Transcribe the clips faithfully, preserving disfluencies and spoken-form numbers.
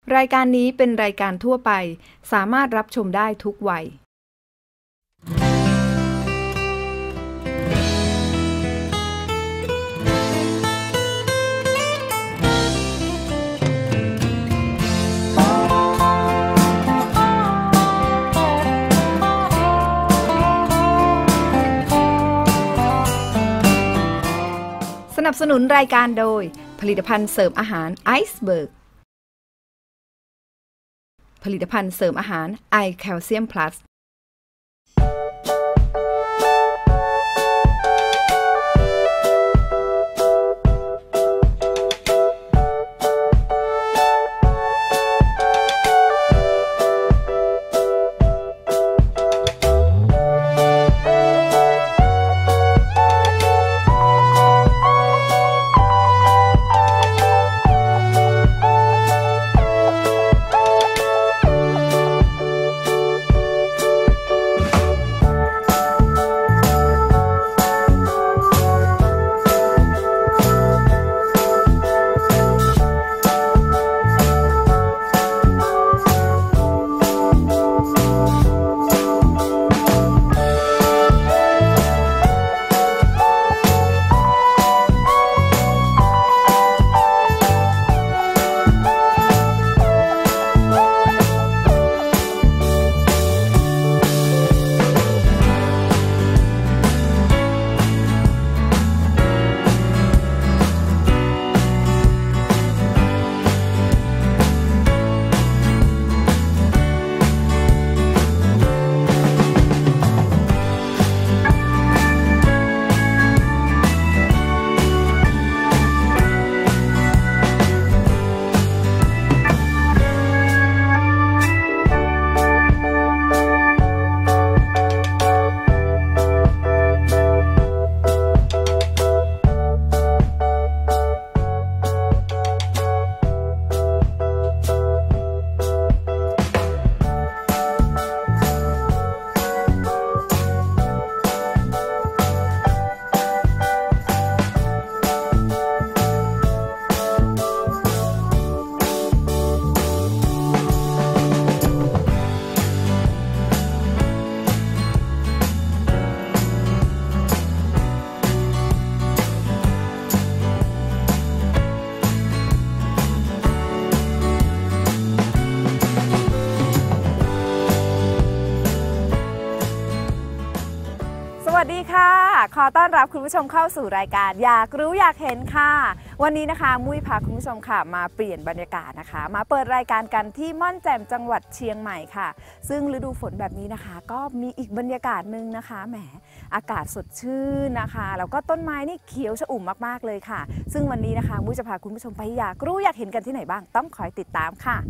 รายการนี้เป็นรายการทั่วไปสามารถรับชมได้ทุกวัยสนับสนุนรายการโดยผลิตภัณฑ์เสริมอาหารไอซ์เบิร์กผลิตภัณฑ์เสริมอาหารไอแคลเซียมพลัสสวัสดีค่ะขอต้อนรับคุณผู้ชมเข้าสู่รายการอยากรู้อยากเห็นค่ะวันนี้นะคะมุ้ยพาคุณผู้ชมค่ะมาเปลี่ยนบรรยากาศนะคะมาเปิดรายการกันที่ม่อนแจ่มจังหวัดเชียงใหม่ค่ะซึ่งฤดูฝนแบบนี้นะคะก็มีอีกบรรยากาศหนึ่งนะคะแหมอากาศสดชื่นนะคะแล้วก็ต้นไม้นี่เขียวชอุ่มมากๆเลยค่ะซึ่งวันนี้นะคะมุ้ยจะพาคุณผู้ชมไปอยากรู้อยากเห็นกันที่ไหนบ้างต้องคอยติดตามค่ะ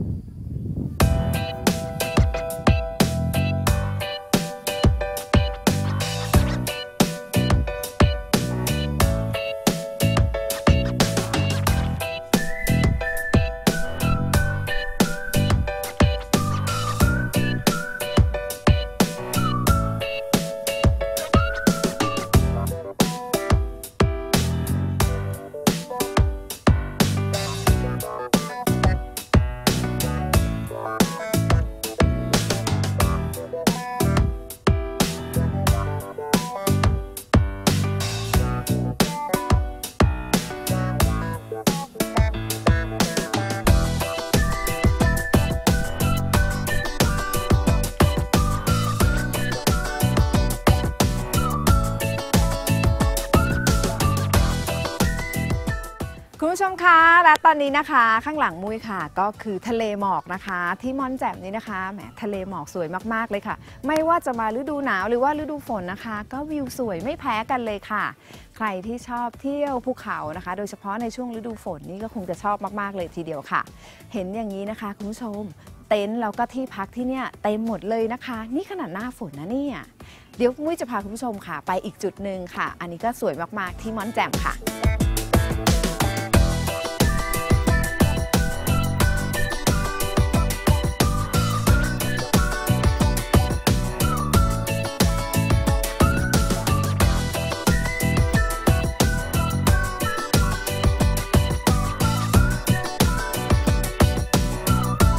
คุณผู้ชมคะและตอนนี้นะคะข้างหลังมุ้ยค่ะก็คือทะเลหมอกนะคะที่ม่อนแจ่มนี้นะคะแหมทะเลหมอกสวยมากๆเลยค่ะไม่ว่าจะมาฤดูหนาวหรือว่าฤดูฝนนะคะก็วิวสวยไม่แพ้กันเลยค่ะใครที่ชอบเที่ยวภูเขานะคะโดยเฉพาะในช่วงฤดูฝนนี่ก็คงจะชอบมากๆเลยทีเดียวค่ะเห็นอย่างนี้นะคะคุณผู้ชมเต็นท์แล้วก็ที่พักที่เนี่ยเต็มหมดเลยนะคะนี่ขนาดหน้าฝนนะเนี่ยเดี๋ยวมุ้ยจะพาคุณผู้ชมค่ะไปอีกจุดหนึ่งค่ะอันนี้ก็สวยมากๆที่ม่อนแจ่มค่ะ ค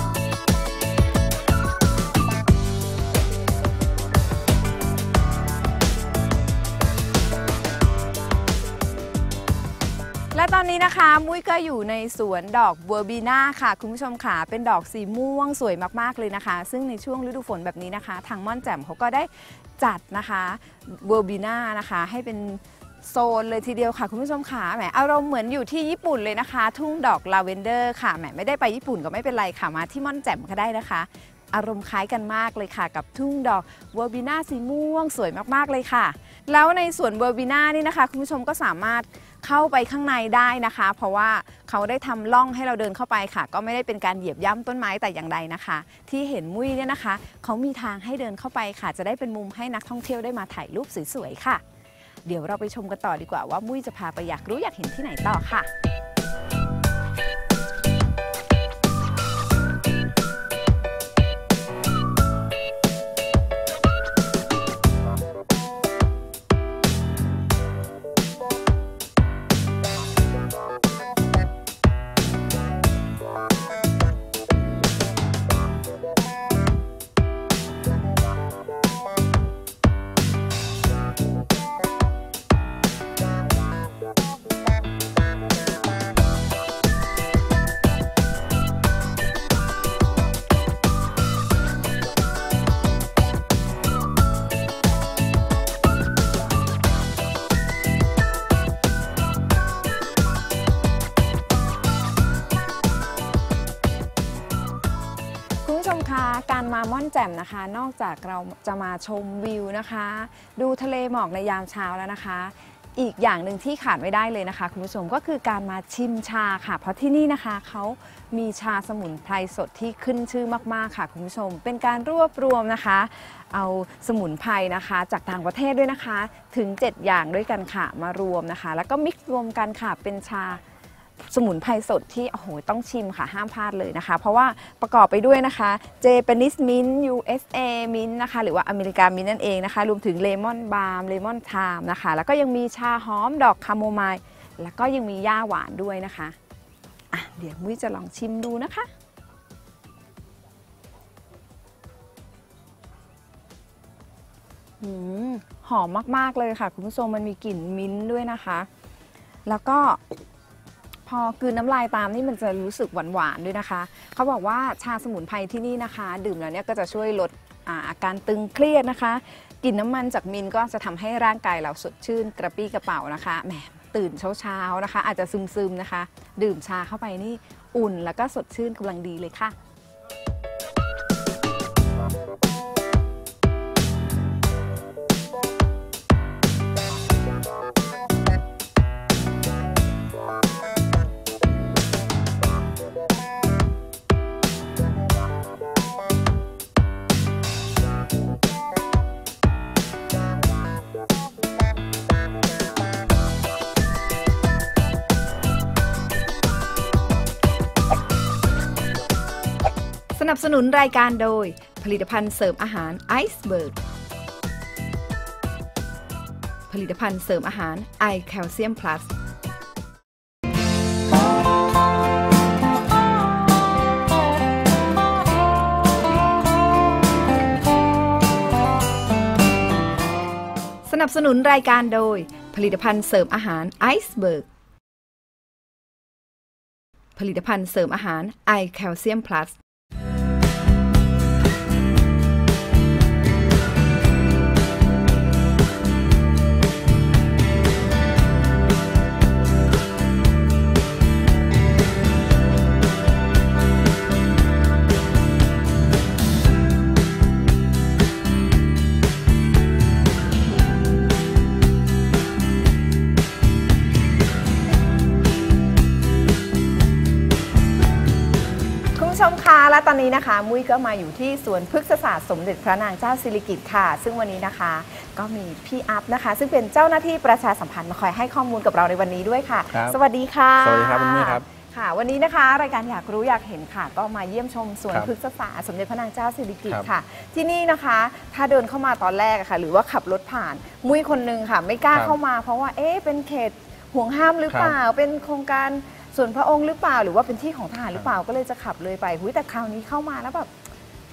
นี้นะคะมุ้ยก็อยู่ในสวนดอกบัวบีน่าค่ะคุณผู้ชมค่ะเป็นดอกสีม่วงสวยมากๆเลยนะคะซึ่งในช่วงฤดูฝนแบบนี้นะคะทางม่อนแจ่มเขาก็ได้จัดนะคะบัวบีน่านะคะให้เป็นโซนเลยทีเดียวค่ะคุณผู้ชมค่ะแหมอารมณ์เหมือนอยู่ที่ญี่ปุ่นเลยนะคะทุ่งดอกลาเวนเดอร์ค่ะแหมไม่ได้ไปญี่ปุ่นก็ไม่เป็นไรค่ะมาที่ม่อนแจ่มก็ได้นะคะอารมณ์คล้ายกันมากเลยค่ะกับทุ่งดอกบัวบีน่าสีม่วงสวยมากๆเลยค่ะแล้วในสวนบัวบีน่านี่นะคะคุณผู้ชมก็สามารถเข้าไปข้างในได้นะคะเพราะว่าเขาได้ทำล่องให้เราเดินเข้าไปค่ะก็ไม่ได้เป็นการเหยียบย่ำต้นไม้แต่อย่างใดนะคะที่เห็นมุ้ยเนี่ยนะคะเขามีทางให้เดินเข้าไปค่ะจะได้เป็นมุมให้นักท่องเที่ยวได้มาถ่ายรูปสวยๆค่ะเดี๋ยวเราไปชมกันต่อดีกว่าว่ามุ้ยจะพาไปอยากรู้อยากเห็นที่ไหนต่อค่ะคุณผู้ชมคะการมาม่อนแจ่มนะคะนอกจากเราจะมาชมวิวนะคะดูทะเลหมอกในยามเช้าแล้วนะคะอีกอย่างหนึ่งที่ขาดไม่ได้เลยนะคะคุณผู้ชมก็คือการมาชิมชาค่ะเพราะที่นี่นะคะเขามีชาสมุนไพรสดที่ขึ้นชื่อมากๆค่ะคุณผู้ชมเป็นการรวบรวมนะคะเอาสมุนไพรนะคะจากต่างประเทศด้วยนะคะถึงเจ็ดอย่างด้วยกันค่ะมารวมนะคะแล้วก็มิกซ์รวมกันค่ะเป็นชาสมุนไพรสดที่โอ้โหต้องชิมค่ะห้ามพลาดเลยนะคะเพราะว่าประกอบไปด้วยนะคะ Japanese Mint ยู เอส เอ Mint นะคะหรือว่าอเมริกามินต์นั่นเองนะคะรวมถึงเลมอนบาล์มเลมอนไทม์นะคะแล้วก็ยังมีชาหอมดอกคาโมไมล์แล้วก็ยังมีหญ้าหวานด้วยนะคะอ่ะเดี๋ยวมุ้ยจะลองชิมดูนะคะหืมหอมมากๆเลยค่ะคุณผู้ชมมันมีกลิ่นมิ้นท์ด้วยนะคะแล้วก็พอกลืนน้ำลายตามนี่มันจะรู้สึกหวานๆด้วยนะคะเขาบอกว่าชาสมุนไพรที่นี่นะคะดื่มแล้วเนี่ยก็จะช่วยลด อา, อาการตึงเครียดนะคะกลิ่นน้ำมันจากมิ้นท์ก็จะทำให้ร่างกายเราสดชื่นกระปรี้กระเป๋านะคะแหมตื่นเช้าๆนะคะอาจจะซึมๆนะคะดื่มชาเข้าไปนี่อุ่นแล้วก็สดชื่นกำลังดีเลยค่ะสนับสนุนรายการโดยผลิตภัณฑ์เสริมอาหารไอซ์เบิร์กผลิตภัณฑ์เสริมอาหารไอแคลเซียมพลัสสนับสนุนรายการโดยผลิตภัณฑ์เสริมอาหารไอซ์เบิร์กผลิตภัณฑ์เสริมอาหารไอแคลเซียมพลัสชมคะและตอนนี้นะคะมุ้ยก็มาอยู่ที่สวนพฤกษศาสตร์สมเด็จพระนางเจ้าสิริกิติ์ค่ะซึ่งวันนี้นะคะก็มีพี่อัพนะคะซึ่งเป็นเจ้าหน้าที่ประชาสัมพันธ์มาคอยให้ข้อมูลกับเราในวันนี้ด้วยค่ะสวัสดีค่ะสวัสดีครับคุณมุ้ยครับค่ะวันนี้นะคะรายการอยากรู้อยากเห็นค่ะก็มาเยี่ยมชมสวนพฤกษศาสตร์สมเด็จพระนางเจ้าสิริกิติ์ค่ะที่นี่นะคะถ้าเดินเข้ามาตอนแรกค่ะหรือว่าขับรถผ่านมุ้ยคนนึงค่ะไม่กล้าเข้ามาเพราะว่าเอ๊ะเป็นเขตห่วงห้ามหรือเปล่าเป็นโครงการส่วนพระองค์หรือเปล่าหรือว่าเป็นที่ของทหารหรือเปล่าก็เลยจะขับเลยไปหุยแต่คราวนี้เข้ามาแล้วแบบข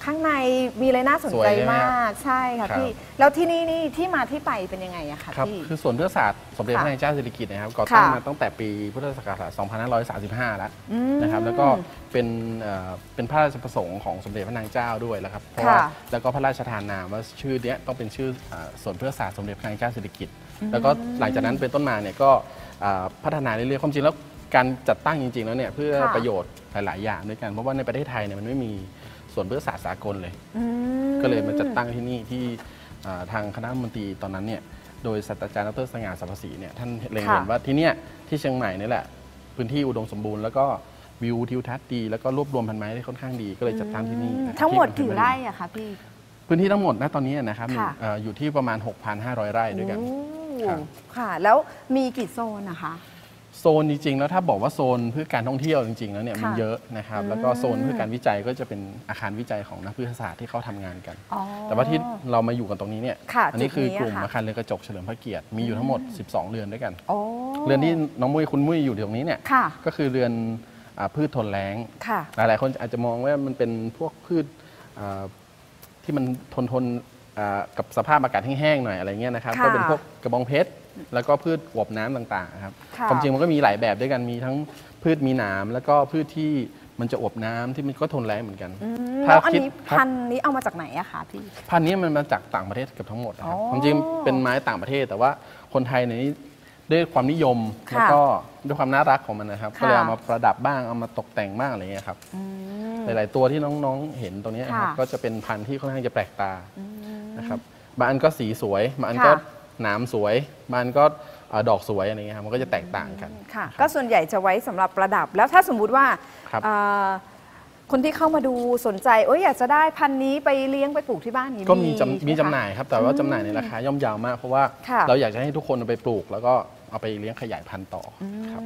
ข้างในมีอะไรน่าสนใจมากใช่ค่ะพี่แล้วที่นี่นี่ที่มาที่ไปเป็นยังไงอะคะพี่คือสวนพฤกษศาสตร์สมเด็จพระนางเจ้าสิริกิติ์นะครับก่อตั้งมาตั้งแต่ปีพุทธศักราชสองพันห้าร้อยสามสิบห้าแล้วนะครับแล้วก็เป็นเป็นพระราชประสงค์ของสมเด็จพระนางเจ้าด้วยแล้วครับเพราะว่าแล้วก็พระราชทานนามว่าชื่อเนี้ยต้องเป็นชื่อสวนพฤกษศาสตร์สมเด็จพระนางเจ้าสิริกิติ์แล้วก็หลังจากนั้นเป็นต้นมาเนี่ยก็พัฒนาเรื่อยๆความจริงแล้วการจัดตั้งจริงๆแล้วเนี่ยเพื่อประโยชน์หลายๆอย่างด้วยกันเพราะว่าในประเทศไทยเนี่ยมันไม่มีสวนพฤกษศาสตร์สากลเลยก็เลยมาจัดตั้งที่นี่ที่ทางคณะรัฐมนตรีตอนนั้นเนี่ยโดยศาสตราจารย์ดร.สง่าสรรพศรีเนี่ยท่านเล็งเห็นว่าที่เนี่ยที่เชียงใหม่นี่แหละพื้นที่อุดมสมบูรณ์แล้วก็วิวทิวทัศน์ดีแล้วก็รวบรวมพันธุ์ไม้ได้ค่อนข้างดีก็เลยจัดตั้งที่นี่ทั้งหมดกี่ไร่อะคะพี่พื้นที่ทั้งหมดณตอนนี้นะครับอยู่ที่ประมาณ หกพันห้าร้อย ไร่ด้วยกันค่ะแล้วมีกี่โซนนะคะโซนจริงๆแล้วถ้าบอกว่าโซนเพื่อการท่องเที่ยวจริงๆแล้วเนี่ยมันเยอะนะครับแล้วก็โซนเพื่อการวิจัยก็จะเป็นอาคารวิจัยของนักพฤกษศาสตร์ที่เขาทำงานกันแต่ว่าที่เรามาอยู่กันตรงนี้เนี่ยอันนี้คือกลุ่มอาคารเรือนกระจกเฉลิมพระเกียรติมีอยู่ทั้งหมดสิบสองเรือนด้วยกันเรือนที่น้องมุ้ยคุณมุ้ยอยู่ตรงนี้เนี่ยก็คือเรือนพืชทนแล้งหลายๆคนอาจจะมองว่ามันเป็นพวกพืชที่มันทนทนกับสภาพอากาศแห้งๆหน่อยอะไรเงี้ยนะครับก็เป็นพวกกระบองเพชรแล้วก็พืชอวบน้ำต่างๆครับความจริงมันก็มีหลายแบบด้วยกันมีทั้งพืชมีหนามแล้วก็พืชที่มันจะอวบน้ำที่มันก็ทนแล้งเหมือนกันแล้วอันนี้พันธุ์นี้เอามาจากไหนอะคะพี่พันธุ์นี้มันมาจากต่างประเทศเกือบทั้งหมดครับความจริงเป็นไม้ต่างประเทศแต่ว่าคนไทยในนี้ด้วยความนิยมแล้วก็ด้วยความน่ารักของมันนะครับก็เลยเอามาประดับบ้างเอามาตกแต่งบ้างอะไรเงี้ยครับหลายๆตัวที่น้องๆเห็นตรงนี้ครับก็จะเป็นพันธุ์ที่ค่อนข้างจะแปลกตานะครับบางอันก็สีสวยบางอันก็หนามสวยบางอันก็ดอกสวยอะไรเงี้ยครับมันก็จะแตกต่างกันค่ะก็ส่วนใหญ่จะไว้สำหรับประดับแล้วถ้าสมมุติว่าคนที่เข้ามาดูสนใจโอ้ยอยากจะได้พันธุ์นี้ไปเลี้ยงไปปลูกที่บ้านนี้ก็มีมีจำหน่ายครับแต่ว่าจำหน่ายในราคาย่อมเยาวมากเพราะว่าเราอยากจะให้ทุกคนเอาไปปลูกแล้วก็เอาไปเลี้ยงขยายพันธุ์ต่อครับ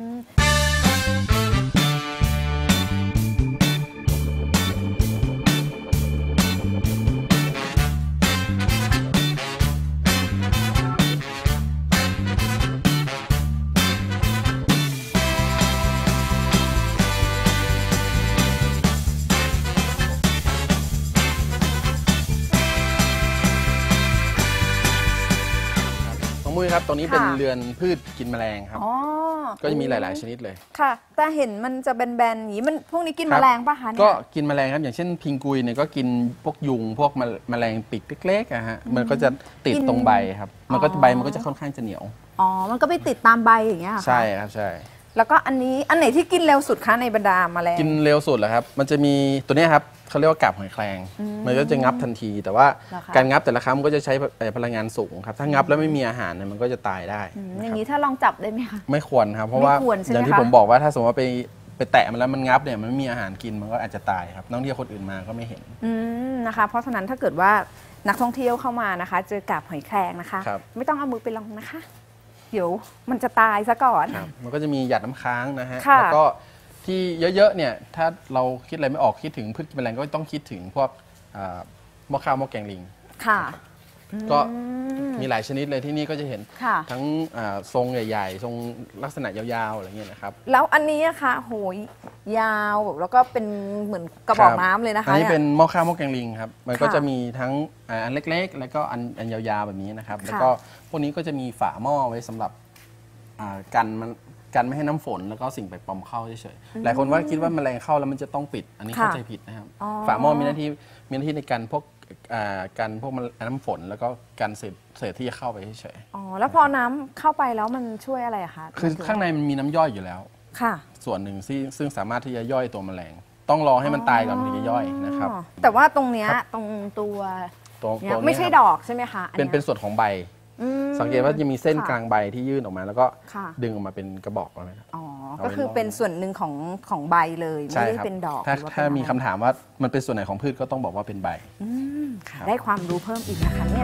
มุ้ยครับตรงนี้เป็นเรือนพืชกินแมลงครับก็จะมีหลายๆชนิดเลยค่ะแต่เห็นมันจะแบนๆอย่างนี้มันพวกนี้กินแมลงป่ะคะก็กินแมลงครับอย่างเช่นพิงกุยเนี่ยก็กินพวกยุงพวกแมลงปีกเล็กๆอะฮะมันก็จะติดตรงใบครับมันก็ใบมันก็จะค่อนข้างจะเหนียวอ๋อมันก็ไปติดตามใบอย่างเงี้ยใช่ครับใช่แล้วก็อันนี้อันไหนที่กินเร็วสุดคะในบรรดาแมลงกินเร็วสุดเหรอครับมันจะมีตัวนี้ครับเขาเรียกว่ากาบหอยแครงมันก็จะงับทันทีแต่ว่าการงับแต่ละครั้งก็จะใช้พลังงานสูงครับถ้างับแล้วไม่มีอาหารเนี่ยมันก็จะตายได้อย่างนี้ถ้าลองจับได้ไหมคะไม่ควรครับเพราะว่าอย่างที่ผมบอกว่าถ้าสมมติว่าไปไปแตะมันแล้วมันงับเนี่ยมันไม่มีอาหารกินมันก็อาจจะตายครับนักท่องเที่ยวคนอื่นมาก็ไม่เห็นนะคะเพราะฉะนั้นถ้าเกิดว่านักท่องเที่ยวเข้ามานะคะเจอกาบหอยแครงนะคะไม่ต้องเอามือไปลองนะคะเดี๋ยวมันจะตายซะก่อนมันก็จะมีหยาดน้ำค้างนะฮะแล้วก็ที่เยอะๆเนี่ยถ้าเราคิดอะไรไม่ออกคิดถึงพืชกินแมลงก็ต้องคิดถึงพวกหม้อข้าวหม้อแกงลิงค่ะก็มีหลายชนิดเลยที่นี่ก็จะเห็นทั้งทรงใหญ่ๆทรงลักษณะยาวๆอะไรเงี้ยนะครับแล้วอันนี้นะคะโหยยาวแล้วก็เป็นเหมือนกระบอกน้ำเลยนะคะอันนี้เป็นหม้อข้าวหม้อแกงลิงครับมันก็จะมีทั้งอันเล็กๆแล้วก็อันอันยาวๆแบบนี้นะครับแล้วก็พวกนี้ก็จะมีฝาหม้อไว้สำหรับกันมันกันไม่ให้น้ำฝนแล้วก็สิ่งแปลกปลอมเข้าเฉยๆหลายคนว่าคิดว่าแมลงเข้าแล้วมันจะต้องปิดอันนี้เข้าใจผิดนะครับฝาหม้อมีหน้าที่มีหน้าที่ในการพวกการพวกน้ำฝนแล้วก็การเศษเศษที่จะเข้าไปเฉยๆอ๋อแล้วพอน้ำเข้าไปแล้วมันช่วยอะไรอะคะคือข้างในมันมีน้ำย่อยอยู่แล้วค่ะส่วนหนึ่งที่ซึ่งสามารถที่จะย่อยตัวแมลงต้องรอให้มันตายก่อนถึงจะย่อยนะครับแต่ว่าตรงเนี้ยตรงตัวไม่ใช่ดอกใช่ไหมคะเป็นเป็นส่วนของใบสังเกตว่าจะมีเส้นกลางใบที่ยื่นออกมาแล้วก็ดึงออกมาเป็นกระบอกเลยครับอ๋อก็คือเป็นส่วนหนึ่งของของใบเลยไม่ได้เป็นดอกถ้าถ้ามีคำถามว่ามันเป็นส่วนไหนของพืชก็ต้องบอกว่าเป็นใบได้ความรู้เพิ่มอีกนะคะเนี่ย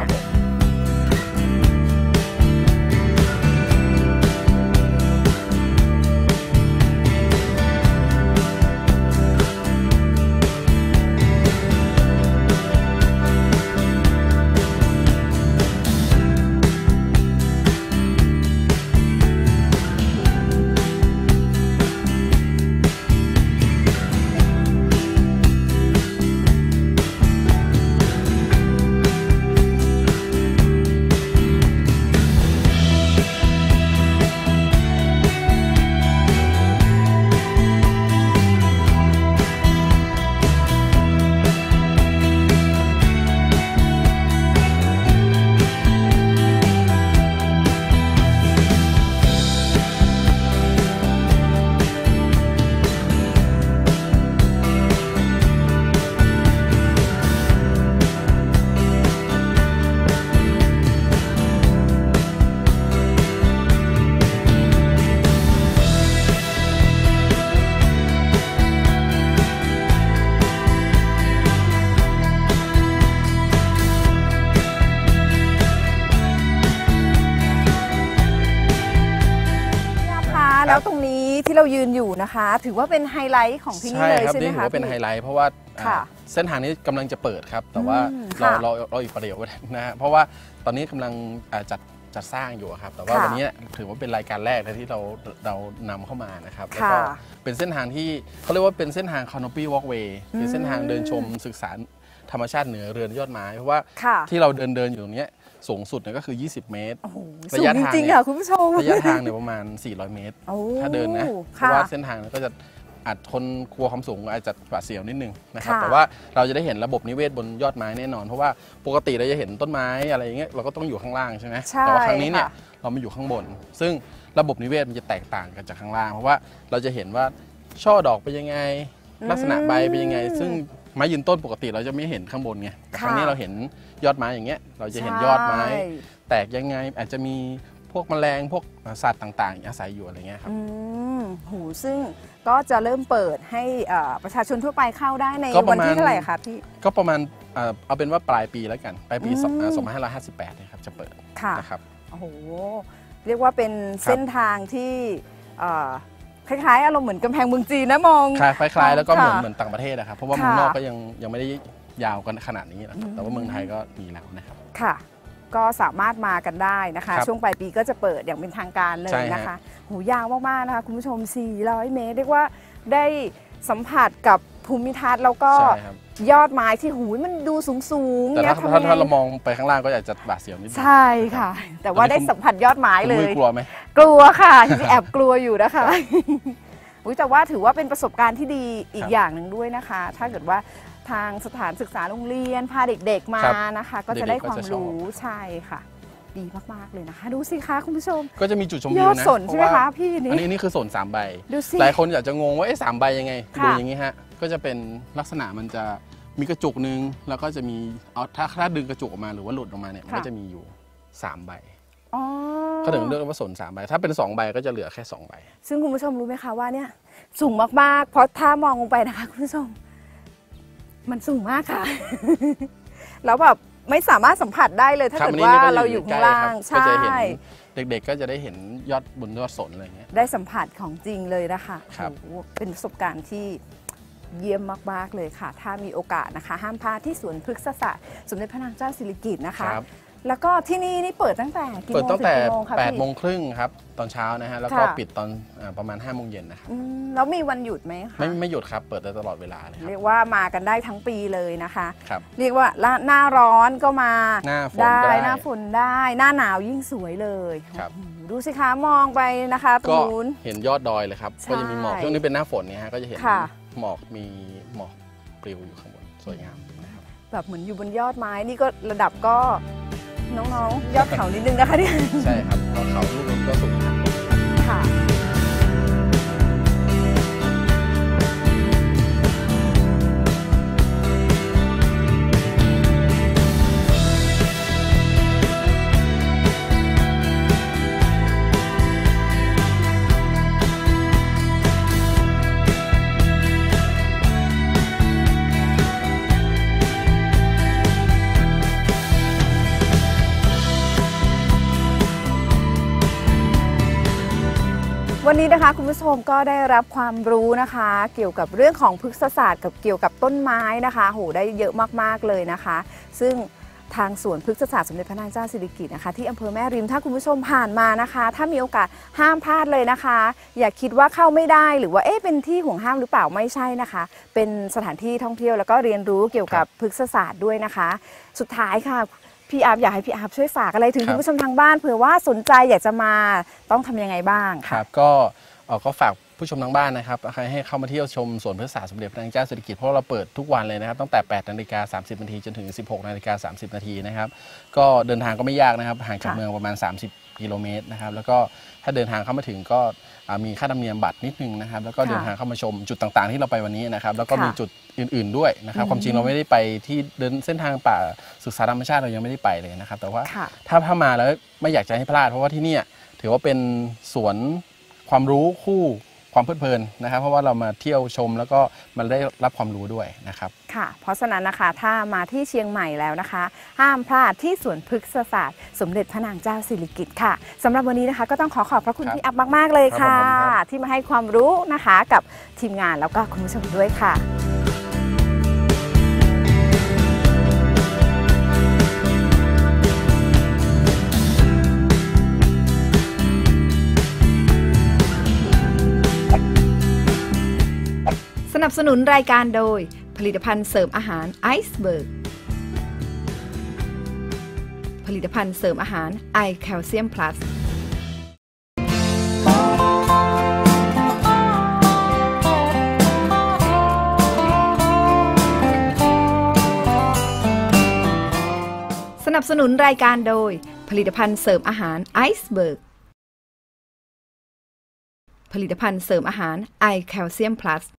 เรายืนอยู่นะคะ ถือว่าเป็นไฮไลท์ของที่นี่เลยใช่ไหมคะใช่ครับนี่ถือว่าเป็นไฮไลท์เพราะว่าเส้นทางนี้กำลังจะเปิดครับแต่ว่าเราเราเราอีกประเดี๋ยวนะฮะเพราะว่าตอนนี้กำลังจัดจัดสร้างอยู่ครับแต่ว่าวันนี้ถือว่าเป็นรายการแรกที่เราเรานำเข้ามานะครับแล้วก็เป็นเส้นทางที่เขาเรียกว่าเป็นเส้นทาง Canopy Walkway คือเส้นทางเดินชมศึกษาธรรมชาติเหนือเรือนยอดไม้เพราะว่าที่เราเดินเดินอยู่ตรงนี้สูงสุดเนี่ยก็คือยี่สิบเมตรระยะทางเนี่ยคุณผู้ชมระยะทางเนี่ยประมาณสี่ร้อยเมตรถ้าเดินนะเพราะว่าเส้นทางก็จะอาจทนกลัวความสูงอาจจะหวาดเสียวนิดนึงนะครับแต่ว่าเราจะได้เห็นระบบนิเวศบนยอดไม้แน่นอนเพราะว่าปกติเราจะเห็นต้นไม้อะไรอย่างเงี้ยเราก็ต้องอยู่ข้างล่างใช่ไหมแต่ว่าครั้งนี้เนี่ยเรามาอยู่ข้างบนซึ่งระบบนิเวศมันจะแตกต่างกันจากข้างล่างเพราะว่าเราจะเห็นว่าช่อดอกเป็นยังไงลักษณะใบเป็นยังไงซึ่งไม้ยืนต้นปกติเราจะไม่เห็นข้างบนไงแต่ครั้งนี้เราเห็นยอดไม้อย่างเงี้ยเราจะเห็นยอดไม้แตกยังไงอาจจะมีพวกแมลงพวกสัตว์ต่างๆอาศัยอยู่อะไรเงี้ยครับอืมหูซึ่งก็จะเริ่มเปิดให้ประชาชนทั่วไปเข้าได้ในวันที่เท่าไหร่คะพี่ก็ประมาณเอาเป็นว่าปลายปีแล้วกันปลายปีสองพันห้าร้อยห้าสิบแปดนะครับจะเปิดนะครับโอ้โหเรียกว่าเป็นเส้นทางที่คล้ายๆอารมณ์เหมือนกำแพงเมืองจีนนะมองคล้ายๆแล้วก็เหมือนเหมือนต่างประเทศนะครับเพราะว่าเมืองนอกก็ยังยังไม่ได้ยาวกันขนาดนี้นะครับแต่ว่าเมืองไทยก็มีแล้วนะครับค่ะก็สามารถมากันได้นะคะช่วงปลายปีก็จะเปิดอย่างเป็นทางการเลยนะคะหูยาวมากๆนะคะคุณผู้ชมสี่ร้อยเมตรเรียกว่าได้สัมผัสกับภูมิทัศน์แล้วก็ยอดไม้ที่หูมันดูสูงๆแต่ถ้าถ้าเรามองไปข้างล่างก็อาจจะบาดเสียวนิดนึงใช่ค่ะแต่ว่าได้สัมผัสยอดไม้เลยกลัวไหมกลัวค่ะที่แอบกลัวอยู่นะคะแต่ว่าถือว่าเป็นประสบการณ์ที่ดีอีกอย่างหนึ่งด้วยนะคะถ้าเกิดว่าทางสถานศึกษาโรงเรียนพาเด็กๆมานะคะก็จะได้ความรู้ใช่ค่ะดีมากๆเลยนะคะดูสิคะคุณผู้ชมก็จะมีจุดชมวิวนะยอดสนใช่ไหมคะพี่นี่อันนี้นี่คือสนสามใบหลายคนอยากจะงงว่าไอ้สามใบยังไงดูอย่างนี้ฮะก็จะเป็นลักษณะมันจะมีกระจุกนึงแล้วก็จะมีเอาถ้าถ้าดึงกระจุกออกมาหรือว่าหลุดออกมาเนี่ยมันก็จะมีอยู่สามใบเขาถึงเรียกว่าสนสามใบถ้าเป็นสองใบก็จะเหลือแค่สองใบซึ่งคุณผู้ชมรู้ไหมคะว่าเนี่ยสูงมากๆเพราะถ้ามองลงไปนะคะคุณผู้ชมมันสูงมากค่ะแล้วแบบไม่สามารถสัมผัสได้เลยถ้าเกิดว่าเราอยู่ข้างล่างใช่เด็กๆก็จะได้เห็นยอดบนยอดสนอะไรเงี้ยได้สัมผัสของจริงเลยนะคะเป็นประสบการณ์ที่เยี่ยมมากๆเลยค่ะถ้ามีโอกาสนะคะห้ามพลาดที่สวนพฤกษศาสตร์สมเด็จพระนางเจ้าสิริกิติ์นะคะแล้วก็ที่นี่นี่เปิดตั้งแต่กี่โมงถึงกี่โมงคะแปดโมงครึ่งครับตอนเช้านะฮะแล้วก็ปิดตอนประมาณห้าโมงเย็นนะครับแล้วมีวันหยุดไหมคะไม่ไม่หยุดครับเปิดได้ตลอดเวลาเลยเรียกว่ามากันได้ทั้งปีเลยนะคะเรียกว่าหน้าร้อนก็มาได้หน้าฝนได้หน้าหนาวยิ่งสวยเลยดูสิคะมองไปนะคะตรงนู้นเห็นยอดดอยเลยครับก็จะมีหมอกช่วงนี้เป็นหน้าฝนเนี่ยฮะก็จะเห็นหมอกมีหมอกปลิวอยู่ข้างบนสวยงามนะครับแบบเหมือนอยู่บนยอดไม้นี่ก็ระดับก็น้องๆยอดเขานิดนึงนะคะเนี่ยใช่ครับเพราะเขาลูกก็สูงค่ะวันนี้นะคะคุณผู้ชมก็ได้รับความรู้นะคะเกี่ยวกับเรื่องของพฤกษศาสตร์กับเกี่ยวกับต้นไม้นะคะโหได้เยอะมากๆเลยนะคะซึ่งทางสวนพฤกษศาสตร์สมเด็จพระนางเจ้าสิริกิติ์นะคะที่อำเภอแม่ริมถ้าคุณผู้ชมผ่านมานะคะถ้ามีโอกาสห้ามพลาดเลยนะคะอย่าคิดว่าเข้าไม่ได้หรือว่าเอ๊ะเป็นที่ห่วงห้ามหรือเปล่าไม่ใช่นะคะเป็นสถานที่ท่องเที่ยวแล้วก็เรียนรู้เกี่ยวกับพฤกษศาสตร์ด้วยนะคะสุดท้ายค่ะพี่อาร์ฟอยากให้พี่อาร์ฟช่วยฝากอะไรถึงคุณผู้ชมทางบ้านเผื่อว่าสนใจอยากจะมาต้องทำยังไงบ้างครับก็ก็ฝากผู้ชมทางบ้านนะครับให้เข้ามาเที่ยวชมสวนพฤกษศาสตร์สมเด็จพระนางเจ้าสิริกิติ์เพราะเราเปิดทุกวันเลยนะครับตั้งแต่แปดนาฬิกาสามสิบนาทีจนถึงสิบหกนาฬิกาสามสิบนาทีนะครับก็เดินทางก็ไม่ยากนะครับห่างจากเมืองประมาณสามสิบกิโลเมตรนะครับแล้วก็ถ้าเดินทางเข้ามาถึงก็มีค่าธรรมเนียมบัตรนิดนึงนะครับแล้วก็เดินทางเข้ามาชมจุดต่างๆที่เราไปวันนี้นะครับแล้วก็มีจุดอื่นๆด้วยนะครับความจริงเราไม่ได้ไปที่เดินเส้นทางป่าศึกษาธรรมชาติเรายังไม่ได้ไปเลยนะครับแต่ว่าถ้าถ้ามาแล้วไม่อยากจะให้พลาดเพราะว่าที่นี่ถือว่าเป็นสวนความรู้คู่คความเพลิดเพลินนะครับเพราะว่าเรามาเที่ยวชมแล้วก็มันได้รับความรู้ด้วยนะครับค่ะเพราะฉะนั้นนะคะถ้ามาที่เชียงใหม่แล้วนะคะห้ามพลาดที่สวนพฤกษศาสตร์สมเด็จพระนางเจ้าสิริกิติ์ค่ะสำหรับวันนี้นะคะก็ต้องขอขอบพระคุณพี่อัพมากๆเลยค่ะที่มาให้ความรู้นะคะกับทีมงานแล้วก็คุณผู้ชมด้วยค่ะสนับสนุนรายการโดยผลิตภัณฑ์เสริมอาหารไอซ์เบิร์กผลิตภัณฑ์เสริมอาหารไอแคลเซียมพลัสสนับสนุนรายการโดยผลิตภัณฑ์เสริมอาหารไอซ์เบิร์กผลิตภัณฑ์เสริมอาหารไอแคลเซียมพลัส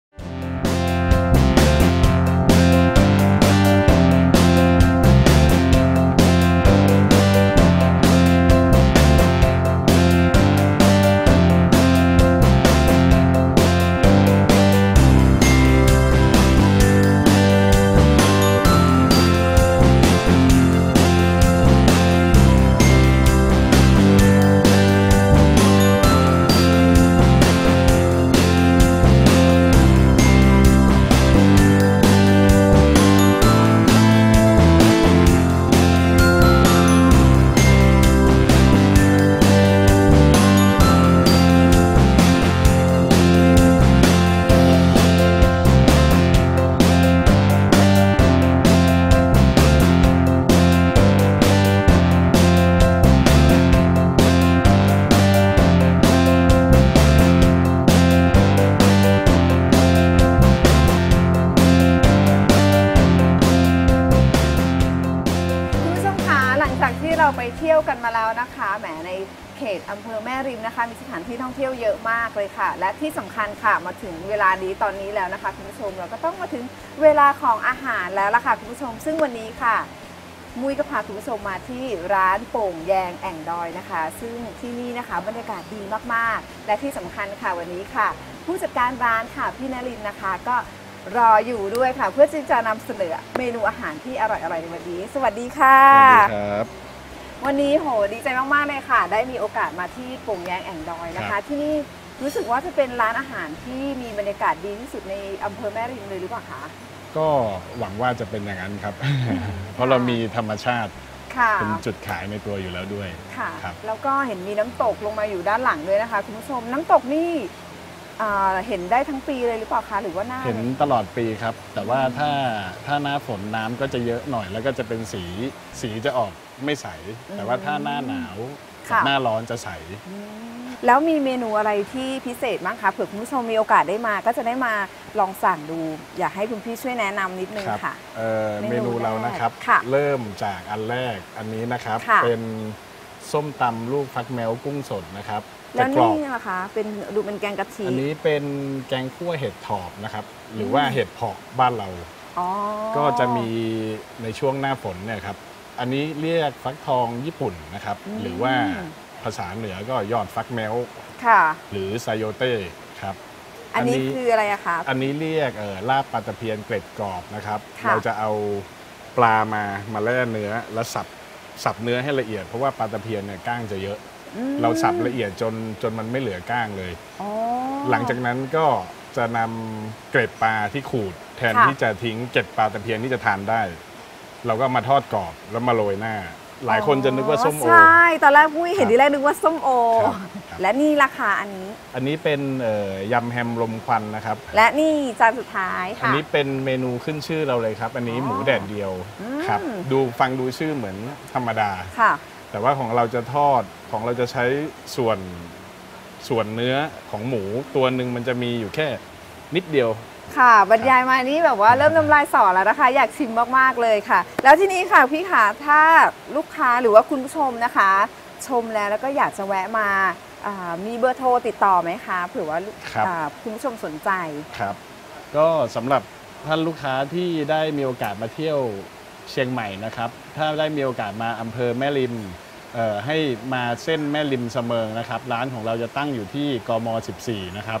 เราไปเที่ยวกันมาแล้วนะคะแหมในเขตอำเภอแม่ริมนะคะมีสถานที่ท่องเที่ยวเยอะมากเลยค่ะและที่สำคัญค่ะมาถึงเวลานี้ตอนนี้แล้วนะคะคุณผู้ชมเราก็ต้องมาถึงเวลาของอาหารแล้วล่ะค่ะคุณผู้ชมซึ่งวันนี้ค่ะมุ้ยก็พาคุณผู้ชมมาที่ร้านโป่งแยงแอ่งดอยนะคะซึ่งที่นี่นะคะบรรยากาศดีมากๆและที่สำคัญค่ะวันนี้ค่ะผู้จัดการร้านค่ะพี่นรินทร์นะคะก็รออยู่ด้วยค่ะเพื่อที่จะนำเสนอเมนูอาหารที่อร่อยๆในวันนี้สวัสดีค่ะสวัสดีครับวันนี้โหดีใจมากๆเลยค่ะได้มีโอกาสมาที่โป่งแยงแอ่งดอยนะคะที่นี่รู้สึกว่าจะเป็นร้านอาหารที่มีบรรยากาศดีที่สุดในอำเภอแม่ริมเลยหรือเปล่าคะก็หวังว่าจะเป็นอย่างนั้นครับ เพราะเรามีธรรมชาติเป็นจุดขายในตัวอยู่แล้วด้วยค่ะแล้วก็เห็นมีน้ำตกลงมาอยู่ด้านหลังด้วยนะคะคุณผู้ชมน้ำตกนี่เห็นได้ทั้งปีเลยหรือเปล่าคะหรือว่าหน้าเห็นตลอดปีครับแต่ว่าถ้าถ้าหน้าฝนน้ำก็จะเยอะหน่อยแล้วก็จะเป็นสีสีจะออกไม่ใสแต่ว่าถ้าหน้าหนาวกับหน้าร้อนจะใสแล้วมีเมนูอะไรที่พิเศษบ้างคะเผื่อคุณผู้ชมมีโอกาสได้มาก็จะได้มาลองสั่งดูอยากให้คุณพี่ช่วยแนะนำนิดนึงค่ะเมนูเรานะครับเริ่มจากอันแรกอันนี้นะครับเป็นส้มตำลูกฟักแมวกุ้งสดนะครับแล้วนี่นะคะเป็นดูเป็นแกงกะทิอันนี้เป็นแกงคั่วเห็ดถอบนะครับหรือว่าเห็ดเผาะบ้านเราก็จะมีในช่วงหน้าฝนเนี่ยครับอันนี้เรียกฟักทองญี่ปุ่นนะครับหรือว่าภาษาเหนือก็ยอดฟักแมวหรือไซโยเต้ครับอันนี้คืออะไรอะคะอันนี้เรียกลาบปลาตะเพียนเกล็ดกรอบนะครับเราจะเอาปลามามาแล่เนื้อแล้วสับสับเนื้อให้ละเอียดเพราะว่าปลาตะเพียนเนี่ยก้างจะเยอะเราสับละเอียดจนจนมันไม่เหลือก้างเลยหลังจากนั้นก็จะนำเกล็ดปลาที่ขูดแทนที่จะทิ้งเกล็ดปลาตะเพียนที่จะทานได้เราก็มาทอดกรอบแล้วมาโรยหน้าหลายคนจะนึกว่าส้มโอใช่ตอนแรกปุ้ยเห็นทีแรกนึกว่าส้มโอและนี่ราคาอันนี้อันนี้เป็นยำแฮมลมควันนะครับและนี่จานสุดท้ายค่ะอันนี้เป็นเมนูขึ้นชื่อเราเลยครับอันนี้หมูแดดเดียวครับดูฟังดูชื่อเหมือนธรรมดาค่ะแต่ว่าของเราจะทอดของเราจะใช้ส่วนส่วนเนื้อของหมูตัวหนึ่งมันจะมีอยู่แค่นิดเดียวค่ะบรรยายมานี้แบบว่าเริ่มน้ำลายสอแล้วนะคะอยากชิมมากๆเลยค่ะแล้วที่นี้ค่ะพี่ขาถ้าลูกค้าหรือว่าคุณผู้ชมนะคะชมแล้วแล้วก็อยากจะแวะมามีเบอร์โทรติดต่อไหมคะเผื่อว่าคุณผู้ชมสนใจครับก็สำหรับท่านลูกค้าที่ได้มีโอกาสมาเที่ยวเชียงใหม่นะครับถ้าได้มีโอกาสมาอำเภอแม่ริมให้มาเส้นแม่ริมเสมิงนะครับร้านของเราจะตั้งอยู่ที่กม.สิบสี่นะครับ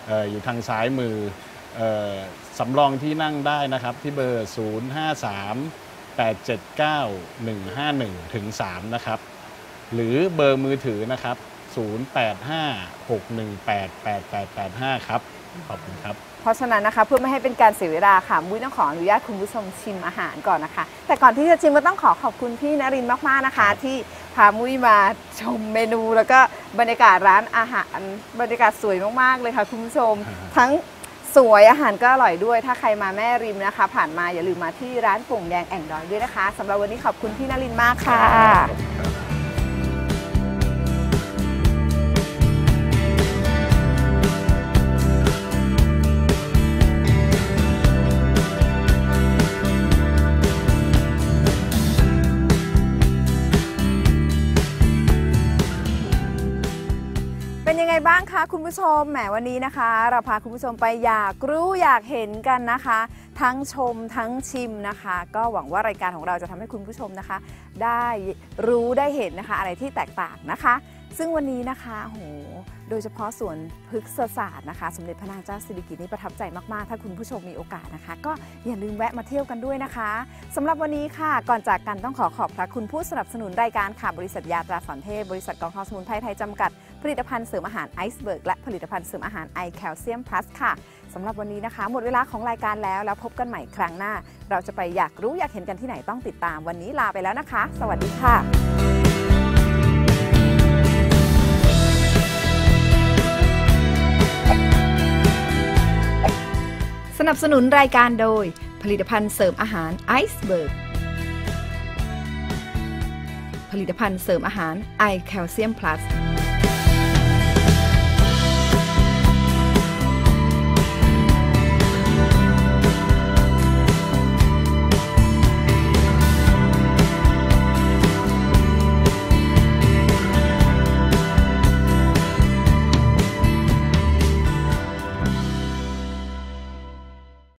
อออยู่ทางซ้ายมือเออสำรองที่นั่งได้นะครับที่เบอร์ ศูนย์ ห้า สาม แปด เจ็ด เก้า หนึ่ง ห้า หนึ่ง ถึง สาม นะครับหรือเบอร์มือถือนะครับ ศูนย์ แปด ห้า หก หนึ่ง แปด แปด แปด แปด ห้า ครับขอบคุณครับเพราะฉะนั้นนะคะเพื่อไม่ให้เป็นการเสียเวลาค่ะมุ้ยต้องขออนุญาตคุณผู้ชมชิมอาหารก่อนนะคะแต่ก่อนที่จะชิมก็ต้องขอขอบคุณพี่นรินทร์มากๆนะคะที่พามุ้ยมาชมเมนูแล้วก็บรรยากาศร้านอาหารบรรยากาศสวยมากๆเลยค่ะคุณผู้ชมทั้งสวยอาหารก็อร่อยด้วยถ้าใครมาแม่ริมนะคะผ่านมาอย่าลืมมาที่ร้านโป่งแดงแอ่งดอยด้วยนะคะสำหรับวันนี้ขอบคุณพี่นรินทร์มากค่ะเป็นยังไงบ้างคะคุณผู้ชมแหมวันนี้นะคะเราพาคุณผู้ชมไปอยากรู้อยากเห็นกันนะคะทั้งชมทั้งชิมนะคะก็หวังว่ารายการของเราจะทำให้คุณผู้ชมนะคะได้รู้ได้เห็นนะคะอะไรที่แตกต่างนะคะซึ่งวันนี้นะคะโหโดยเฉพาะสวนพฤกษศาสตร์นะคะสมเด็จพระนางเจ้าสิริกิติ์นี่ประทับใจมากๆถ้าคุณผู้ชมมีโอกาสนะคะก็อย่าลืมแวะมาเที่ยวกันด้วยนะคะสำหรับวันนี้ค่ะก่อนจากกันต้องขอขอบพระคุณผู้สนับสนุนรายการค่ะบริษัทยาตราสอนเทพบริษัทกองทัพสมุนไพรไทยจำกัดผลิตภัณฑ์เสริมอาหารไอซ์เบิร์กและผลิตภัณฑ์เสริมอาหารไอแคลเซียมพลัสค่ะสำหรับวันนี้นะคะหมดเวลาของรายการแล้วแล้วพบกันใหม่ครั้งหน้าเราจะไปอยากรู้อยากเห็นกันที่ไหนต้องติดตามวันนี้ลาไปแล้วนะคะสวัสดีค่ะสนับสนุนรายการโดยผลิตภัณฑ์เสริมอาหารไอซ์เบิร์กผลิตภัณฑ์เสริมอาหารไอแคลเซียมพลัส